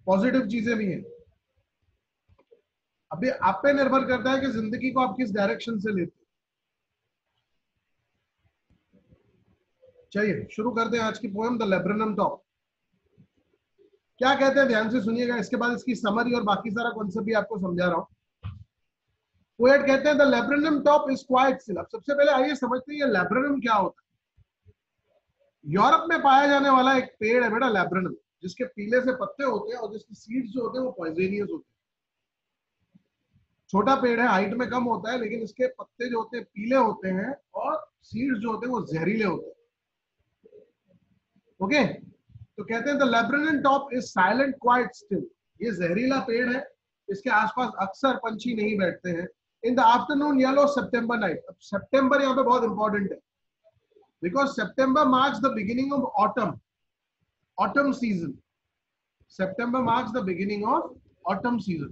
Positive चीजें भी हैं। अभी आप पे निर्भर करता है कि जिंदगी को आप किस डायरेक्शन से लेते हैं। चलिए शुरू करते हैं आज की पोएम द लेब्रेनम टॉप। क्या कहते हैं ध्यान से सुनिएगा, इसके बाद इसकी समरी और बाकी सारा कॉन्सेप्ट भी आपको समझा रहा हूं। पोएट कहते हैं the laburnum top is quite still. अब सबसे पहले आइए समझते हैं ये लेब्रेनम क्या होता है। यूरोप में पाया जाने वाला एक पेड़ है बेटा लेब्रेनम, जिसके पीले से पत्ते होते हैं और जिसकी सीड्स जो होते हैं वो पॉइजनियस होते हैं। छोटा पेड़ है, हाइट में कम होता है, लेकिन इसके पत्ते जो होते हैं पीले होते हैं और सीड्स जो होते हैं वो जहरीले होते हैं। ओके, तो कहते हैं the laburnum top is silent quite still. ये जहरीला पेड़ है, इसके आसपास अक्सर पंछी नहीं बैठते हैं। In the afternoon yellow September night. अब सितंबर यहाँ पे बहुत इंपॉर्टेंट है, because September marks the beginning of autumn season. September marks the beginning of autumn season.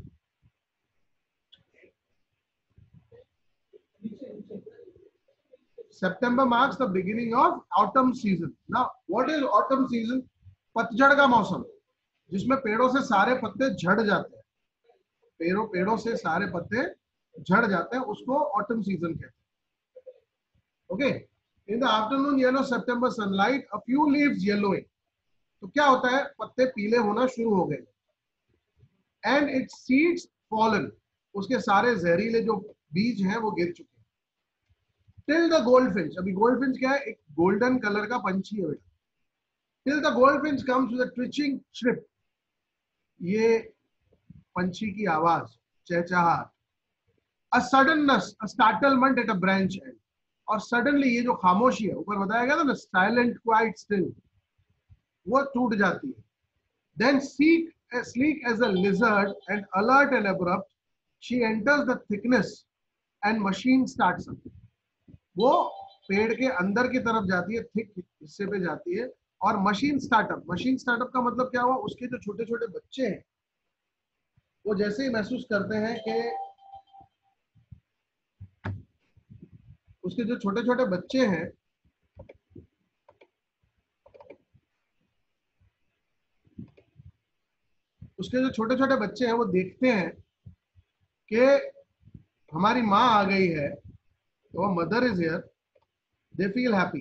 September marks the beginning of autumn season. Now, what is autumn season? पतझड़ का मौसम, जिसमें पेड़ों से सारे पत्ते झड़ जाते हैं। पेड़ों से सारे पत्ते झड़ जाते हैं, उसको ऑटम सीजन कहते हैं। Okay, in the afternoon yellow September sunlight, a few leaves yellowing. तो क्या होता है, पत्ते पीले होना शुरू हो गए। एंड इट्स सीड्स फॉलन, उसके सारे जहरीले जो बीज हैं वो गिर चुके हैं। Till the goldfinch. अभी गोल्डफिंच क्या है, एक गोल्डन कलर का पंछी है बेटा। Till the goldfinch comes with a twitching chirp. ये पंछी की आवाज, चहचहाट। A suddenness, a startlement at a branch end. और सडनली ये जो खामोशी है, ऊपर बताया गया था ना, साइलेंट क्वाइट स्टिल, वो टूट जाती है। Then sleek as a lizard and alert and abrupt, she enters the thickness and machine starts up. वो पेड़ के अंदर की तरफ जाती है, थिक हिस्से पे जाती है, और मशीन स्टार्टअप का मतलब क्या हुआ, उसके जो छोटे छोटे बच्चे हैं वो जैसे ही महसूस करते हैं कि उसके जो छोटे छोटे बच्चे हैं वो देखते हैं कि हमारी माँ आ गई है, तो mother is here, they feel happy.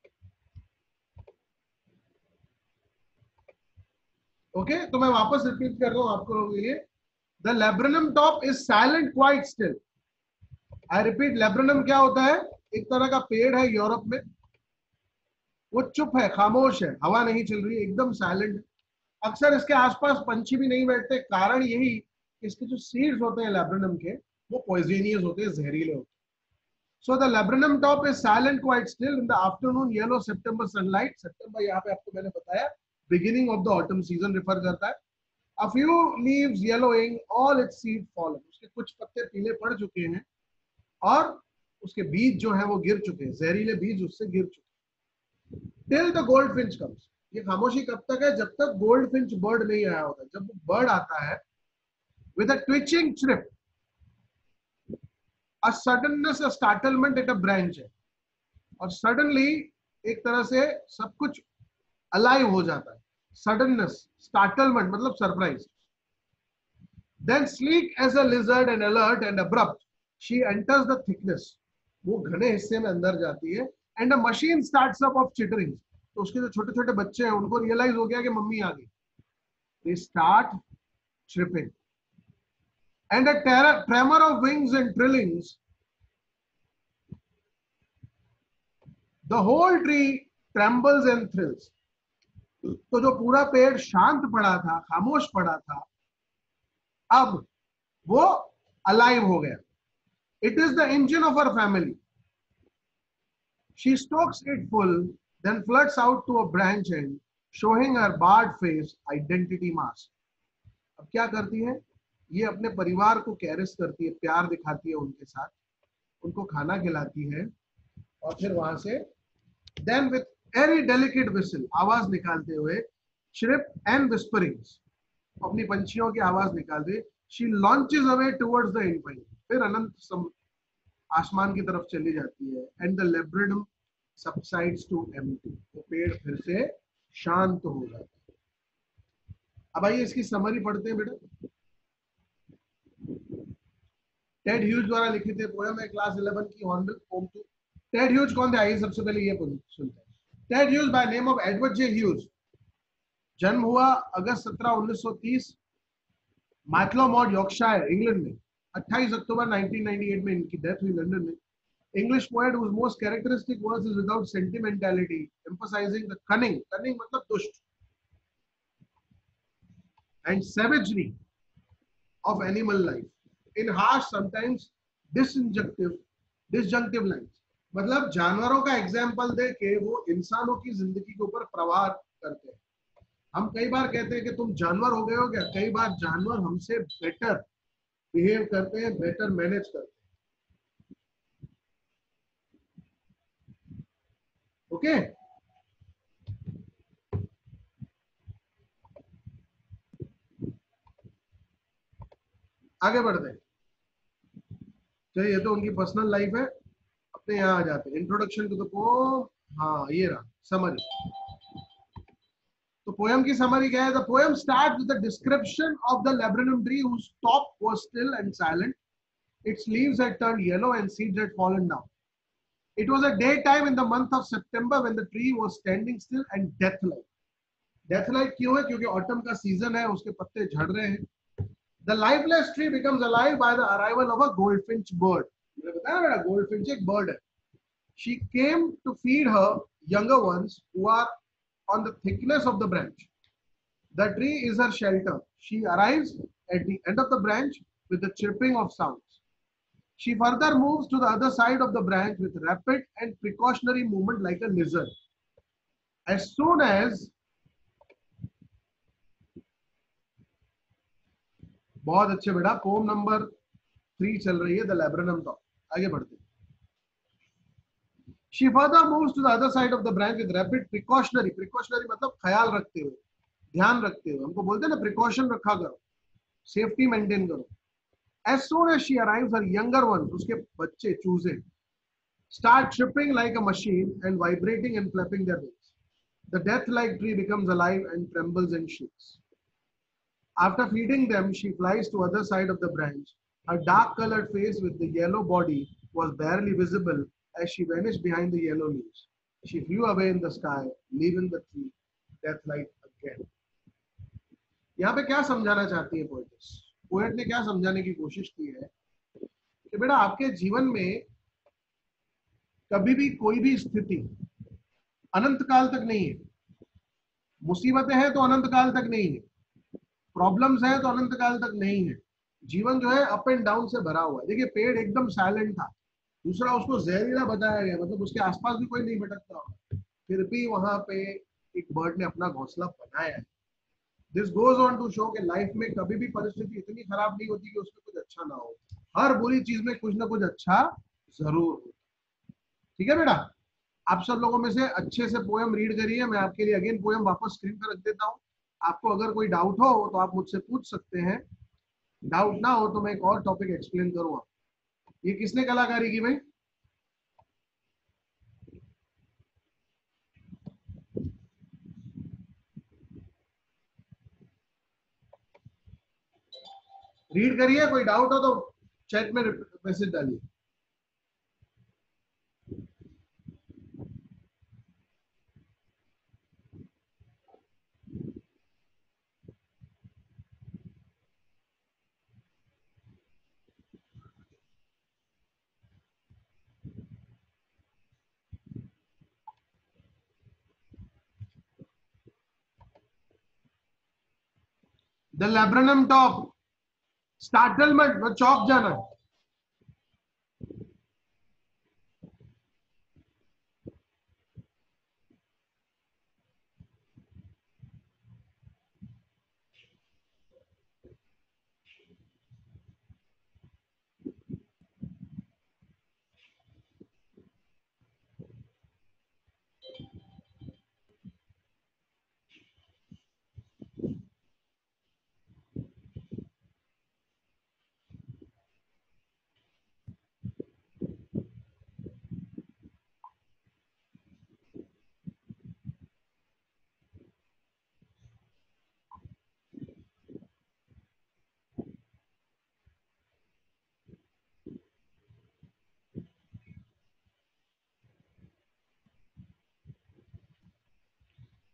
Okay, तो मैं वापस रिपीट कर रहा हूं आपको लोगों के लिए। The laburnum top is silent quite still. I repeat, laburnum क्या होता है, एक तरह का पेड़ है यूरोप में, वो चुप है, खामोश है, हवा नहीं चल रही, एकदम साइलेंट। अक्सर इसके आसपास पंछी भी नहीं बैठते, कारण यही इसके जो सीड्स होते हैं लेब्रेनम के, वो पॉइजनियस होते हैं, जहरीले होते हैं। So the laburnum top is silent quite still in the afternoon yellow September sunlight. September यहाँ पे आपको मैंने बताया beginning of the autumn season refer करता है। A few leaves yellowing, all its seed fallen. उसके कुछ पत्ते पीले पड़ चुके हैं और उसके बीज जो है वो गिर चुके हैं, जहरीले बीज उससे गिर चुके हैं। Till the goldfinch comes. ये खामोशी कब तक है, जब तक गोल्डफिंच बर्ड नहीं आया होता। जब वो बर्ड आता है with a twitching chirp, a suddenness, a startlement at a branch है, और सडनली एक तरह से सब कुछ अलाइव हो जाता है। सडननेस, स्टार्टलमेंट मतलब surprise. Then sleek as a lizard and alert and abrupt, she enters the thickness. वो घने हिस्से में अंदर जाती है। And a machine starts up of chittering. तो उसके जो छोटे छोटे बच्चे हैं उनको रियलाइज हो गया कि मम्मी आ गई। They start chirping. And a tremor of wings and trillings, the whole tree trembles and thrills. तो जो पूरा पेड़ शांत पड़ा था, खामोश पड़ा था, अब वो अलाइव हो गया। It is the engine of her family. She stokes it full, then flirts out to a branch end, showing her barred face, identity mask. अब क्या करती है ये, अपने परिवार को कैरेस करती है, प्यार दिखाती है उनके साथ, उनको खाना खिलाती है, और फिर वहां से then with very delicate whistle, आवाज निकालते हुए, chirp and whisperings, अपनी पंछियों की आवाज निकालते, she launches away towards the infinite, फिर अनंत आसमान की तरफ चली जाती है। and the laburnum subsides to empty, वो पेड़ फिर से शांत हो जाता है। अब आइए इसकी समरी पढ़ते हैं बेटा। टेड ह्यूज द्वारा लिखित पोयम है क्लास 11 की Hornbill poem two. Ted Hughes कौन थे, आइए सबसे पहले ये सुनते हैं। Ted Hughes by name of Edward J Hughes, जन्म हुआ अगस्त 17 1930 मैथलो मॉड यॉर्कशायर इंग्लैंड में। 28 अक्टूबर 1998 में इनकी डेथ हुई लंदन में। English poet whose most characteristic verse is without sentimentality, emphasizing the cunning मतलब दुष्ट, and savagery of animal life in harsh, sometimes disjunctive lines। मतलब जानवरों का एग्जाम्पल दे के वो इंसानों की जिंदगी के ऊपर प्रहार करते हैं। हम कई बार कहते हैं कि तुम जानवर हो गए हो क्या, कई बार जानवर हमसे बेटर बिहेव करते हैं, बेटर मैनेज करते हैं। ओके आगे बढ़ते हैं। चलिए ये तो उनकी पर्सनल लाइफ है, अपने यहाँ आ जाते हैं। इंट्रोडक्शन टू द पोम, हाँ ये रहा समरी। तो पोयम की समरी क्या है? The poem start with the description of the laburnum tree whose top was still and silent, its leaves had turned yellow and seeds had fallen down. It was a daytime in the month of September when the tree was standing still and death-like. Death-like क्यों है? क्योंकि autumn का season है, उसके पत्ते झड़ रहे हैं। The lifeless tree becomes alive by the arrival of a goldfinch bird। मैंने बताया ना, goldfinch एक bird है। She came to feed her younger ones who are on the thickness of the branch. The tree is her shelter. She arrives at the end of the branch with the chirping of sounds. She further moves to the other side of the branch with rapid and precautionary movement like a lizard. As soon as, बहुत अच्छे बेटा, pome number 3 चल रही है, the laburnum top. आगे बढ़ते हैं। She further moves to the other side of the branch with rapid precautionary मतलब ख्याल रखते हुए, ध्यान रखते हुए। हमको बोलते हैं ना प्रिकॉशन रखा करो, सेफ्टी मेंटेन करो। As soon as she arrives, her younger ones, उसके बच्चे चूजे, start tripping like a machine and vibrating and flapping their wings. The death-like tree becomes alive and trembles and shakes. After feeding them, she flies to other side of the branch. Her dark-colored face with the yellow body was barely visible as she vanished behind the yellow leaves. She flew away in the sky, leaving the tree death-like again. यहाँ पे क्या समझाना चाहती है poets? Poet ने क्या समझाने की कोशिश की है कि बेटा आपके जीवन में कभी भी कोई भी स्थिति अनंत काल तक नहीं है। मुसीबतें हैं तो अनंत काल तक नहीं है, प्रॉब्लम्स हैं तो अनंत काल तक नहीं है। जीवन जो है अप एंड डाउन से भरा हुआ है। देखिए पेड़ एकदम साइलेंट था, दूसरा उसको जहरीला बताया गया, मतलब उसके आसपास भी कोई नहीं भटकता होगा, फिर भी वहां पे एक बर्ड ने अपना घोंसला बनाया है। This goes on to show कि लाइफ में कभी भी परिस्थिति इतनी खराब नहीं होती कि उसमें कुछ अच्छा ना हो। हर बुरी चीज में कुछ ना कुछ अच्छा जरूर हो। ठीक है बेटा, आप सब लोगों में से अच्छे से पोएम रीड करिए। मैं आपके लिए अगेन पोएम वापस स्क्रीन पर रख देता हूँ। आपको अगर कोई डाउट हो तो आप मुझसे पूछ सकते हैं, डाउट ना हो तो मैं एक और टॉपिक एक्सप्लेन करूंगा। ये किसने कलाकारी की भाई? रीड करिए, कोई डाउट हो तो चैट में मैसेज डालिए। द लैब्रेनम टॉप, स्टार्टलमेंट चौक जाना है।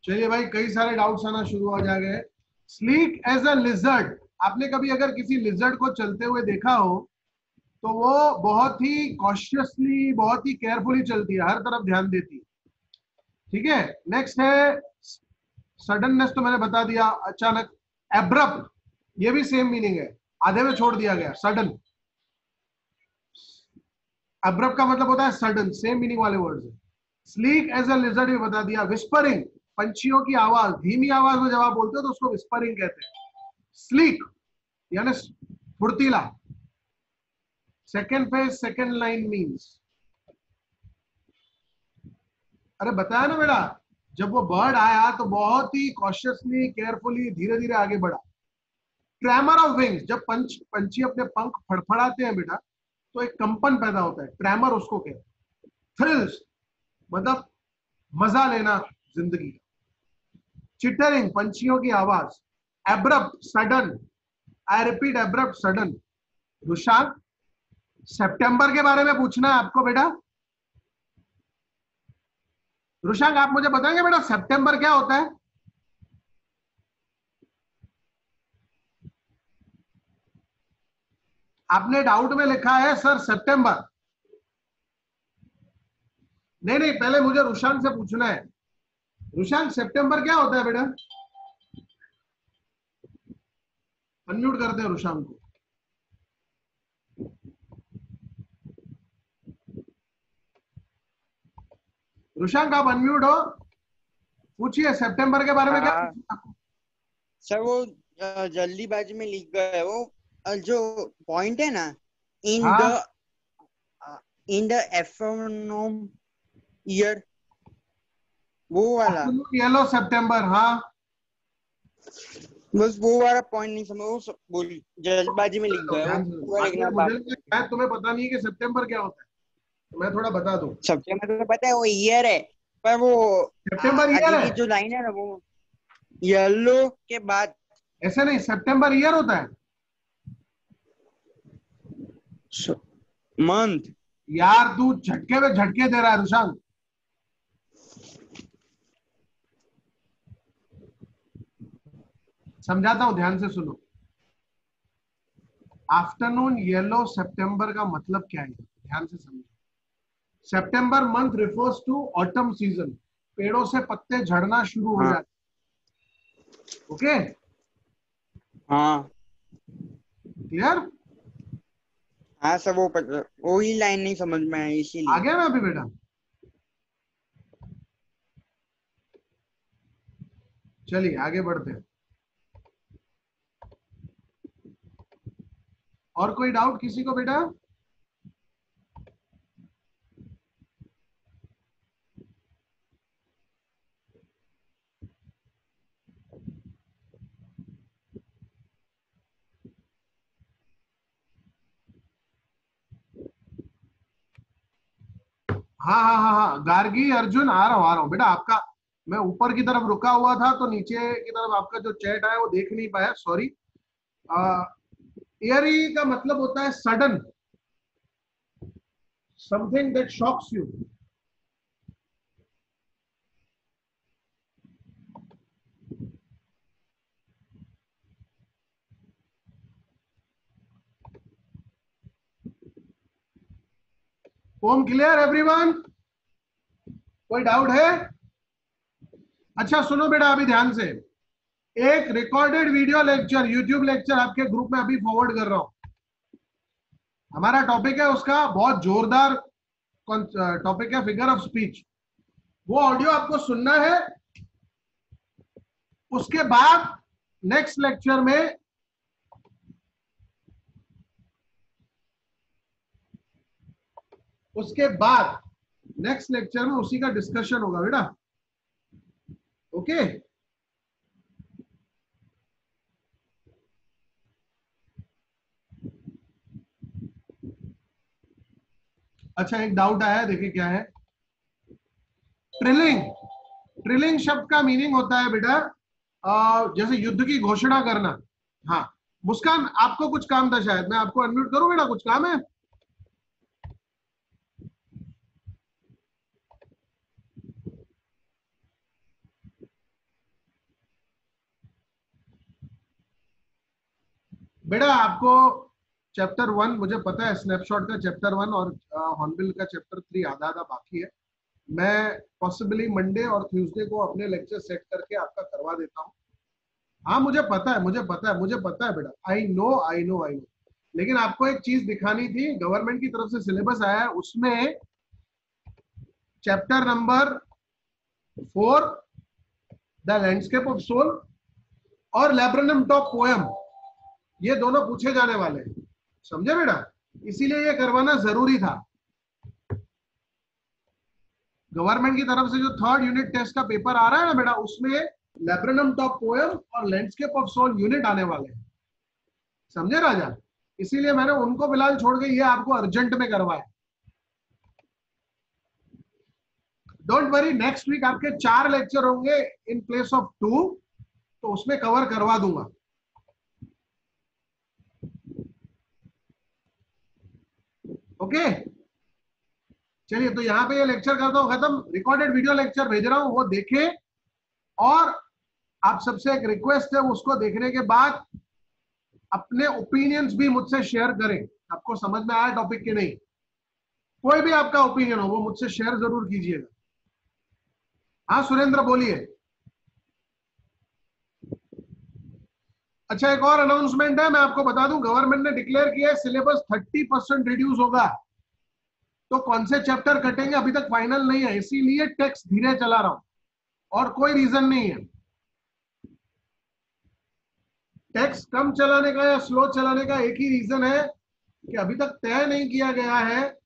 चलिए भाई, कई सारे डाउट्स आना शुरू हो जाएंगे। स्लीक एज अ लिजर्ड, आपने कभी अगर किसी लिजर्ड को चलते हुए देखा हो तो वो बहुत ही कॉशियसली, बहुत ही केयरफुली चलती है, हर तरफ ध्यान देती है। ठीक है, नेक्स्ट है सडननेस, तो मैंने बता दिया, अचानक। एब्रप्ट, ये भी सेम मीनिंग है, आधे में छोड़ दिया गया, सडन। एब्रप्ट का मतलब होता है सडन, सेम मीनिंग वाले वर्ड्स है। स्लीक एज अ लिजर्ड भी बता दिया। विस्परिंग, पंछियों की आवाज, धीमी आवाज में जब आप बोलते हो तो उसको विस्परिंग कहते हैं। स्लीक यानी फुर्तीला। Second phase, second line means, अरे बताया ना बेटा, जब वो बर्ड आया तो बहुत ही कॉशियसली, केयरफुली, धीरे धीरे आगे बढ़ा। ट्रैमर ऑफ विंग्स, जब पंछी अपने पंख फड़फड़ाते हैं बेटा तो एक कंपन पैदा होता है, ट्रैमर उसको कहते हैं। थ्रिल्स मतलब मजा लेना जिंदगी का। चिटरिंग, पंछियों की आवाज। Abrupt, sudden, I repeat, abrupt sudden. Rushank, सितंबर के बारे में पूछना है आपको बेटा। रुशांक, आप मुझे बताएंगे बेटा सितंबर क्या होता है? आपने डाउट में लिखा है सर सितंबर। नहीं नहीं, पहले मुझे रुशांक से पूछना है। रुशांक, सितंबर क्या होता है बेटा? अनम्यूट करते हैं रुशांक को। रुशांक, आप अनम्यूट हो, पूछिए सितंबर के बारे में क्या हाँ पूछना आपको? सर, वो जल्दीबाजी में लिख गए वो, जो पॉइंट है ना, इन द हाँ, इन द एफोनोम ईयर, वो वाला। येलो सितंबर, हाँ। बस वो वाला पॉइंट नहीं समझ, वो बोल जल्दबाजी में लिख गए, वो ध्यान से सुनो। पूरा आखिर लिखना मुझे बाकी। लगा शायद तुम्हें पता नहीं है कि सितंबर क्या होता है, तो मैं थोड़ा बता दूं। सबसे मतलब तो पता है वो ईयर है, पर वो सितंबर ईयर आगे है? की जो लाइन है ना, वो येलो के बाद ऐसे नहीं, सितंबर ईयर होता है। मंथ। यार तू झटके में झटके दे रहा है रुशांक। समझाता हूं, ध्यान से सुनो। आफ्टरनून येलो सितंबर का मतलब क्या है, ध्यान से समझो। सितंबर month refers to autumn season, पेड़ों से पत्ते झड़ना शुरू हो हाँ जाते। ओके, हाँ क्लियर? हाँ सर, वो ही लाइन नहीं समझ में आई आ इसीलिए। गया ना अभी बेटा? चलिए आगे बढ़ते हैं। और कोई डाउट किसी को बेटा? हाँ हाँ हाँ हाँ, गार्गी अर्जुन, आ रहा हूँ बेटा आपका। मैं ऊपर की तरफ रुका हुआ था तो नीचे की तरफ आपका जो चैट आया वो देख नहीं पाया, सॉरी। एयरी का मतलब होता है sudden, something that shocks you. Home clear everyone? कोई डाउट है? अच्छा सुनो बेटा, अभी ध्यान से। एक recorded video lecture, YouTube lecture आपके ग्रुप में अभी फॉरवर्ड कर रहा हूं। हमारा टॉपिक है उसका बहुत जोरदार टॉपिक है, फिगर ऑफ स्पीच। वो ऑडियो आपको सुनना है। उसके बाद नेक्स्ट लेक्चर में, उसके बाद नेक्स्ट लेक्चर में उसी का डिस्कशन होगा बेटा। ओके, अच्छा एक डाउट आया है, देखिए क्या है। ट्रिलिंग, ट्रिलिंग शब्द का मीनिंग होता है बेटा जैसे युद्ध की घोषणा करना। हाँ, मुस्कान आपको कुछ काम था शायद, मैं आपको अनम्यूट करूं बेटा, कुछ काम है? बेटा आपको चैप्टर 1 मुझे पता है, स्नैपशॉट का चैप्टर 1 और हॉर्नबिल का चैप्टर 3 आधा आधा बाकी है। मैं पॉसिबली मंडे और ट्यूसडे को अपने लेक्चर सेट करके आपका करवा देता हूँ। हाँ मुझे पता है, मुझे पता है, मुझे पता है बेटा, I know I know I know. लेकिन आपको एक चीज दिखानी थी, गवर्नमेंट की तरफ से सिलेबस आया है, उसमें chapter number 4 the landscape of soul और लैब्रेनम टॉप पोएम, ये दोनों पूछे जाने वाले हैं, समझे बेटा? इसीलिए ये करवाना जरूरी था। गवर्नमेंट की तरफ से जो 3rd यूनिट टेस्ट का पेपर आ रहा है ना बेटा, उसमें लैब्रेनम टॉप पोएम और लैंडस्केप ऑफ सोल यूनिट आने वाले हैं, समझे राजा? इसीलिए मैंने उनको फिलहाल छोड़ के ये आपको अर्जेंट में करवाया। डोंट वरी, नेक्स्ट वीक आपके 4 लेक्चर होंगे इन प्लेस ऑफ 2, तो उसमें कवर करवा दूंगा। ओके चलिए, तो यहां पे ये लेक्चर करता हूं खत्म। रिकॉर्डेड वीडियो लेक्चर भेज रहा हूं, वो देखें, और आप सबसे एक रिक्वेस्ट है, उसको देखने के बाद अपने ओपिनियंस भी मुझसे शेयर करें। आपको समझ में आया टॉपिक के नहीं? कोई भी आपका ओपिनियन हो वो मुझसे शेयर जरूर कीजिएगा। हाँ सुरेंद्र बोलिए। अच्छा, एक और अनाउंसमेंट है, मैं आपको बता दूं, गवर्नमेंट ने डिक्लेयर किया है सिलेबस 30% रिड्यूस होगा। तो कौन से चैप्टर कटेंगे अभी तक फाइनल नहीं है, इसीलिए टेक्स्ट धीरे चला रहा हूं, और कोई रीजन नहीं है। टेक्स्ट कम चलाने का या स्लो चलाने का एक ही रीजन है कि अभी तक तय नहीं किया गया है